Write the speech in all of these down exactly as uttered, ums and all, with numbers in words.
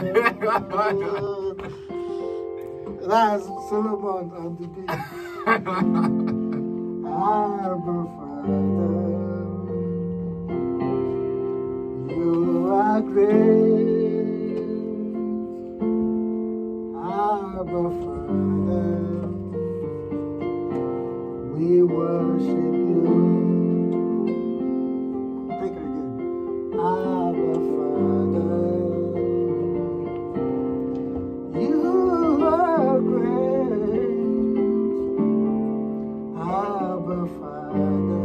That's Solomon on the beat. Abba Father, you are great. Abba Father, we worship you. Take it again. Abba Father, you are great. Abba Father,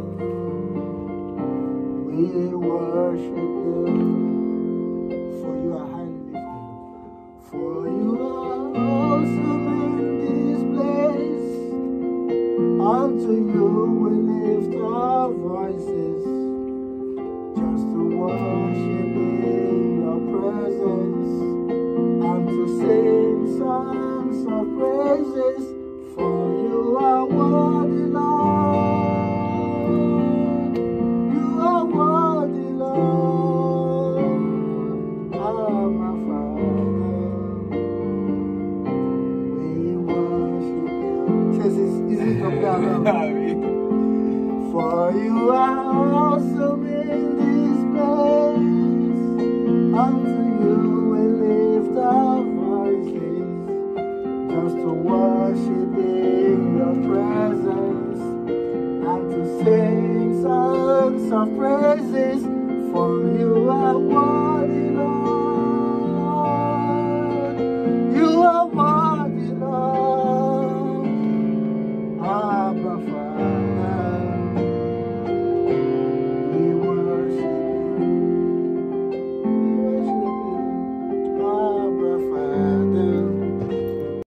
we worship you. For you are highly lifted. For you are awesome in this place. Unto you we lift our voices, just to worship in your presence and to sing songs of praises. For you are worthy, Lord. You are worthy, Lord. Abba Father, we worship you. Says it's easy from down. For you are awesome in this place. Unto you we lift our voices, just to worship in your presence and to sing songs of praises. For you are worthy, Lord.